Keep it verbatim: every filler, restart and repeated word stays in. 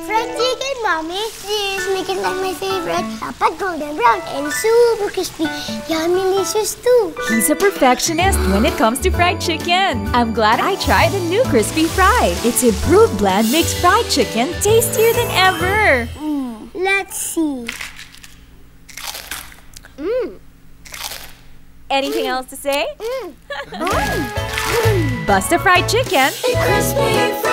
Fried chicken, Mommy. Please make it like my favorite. Dapat golden brown and super crispy. Yummy, delicious too. He's a perfectionist when it comes to fried chicken. I'm glad I tried the new Crispy Fried. Its improved blend makes fried chicken tastier than ever. Mm. Let's see. Mm. Anything else to say? Mm. Mm. Basta fried chicken. Crispy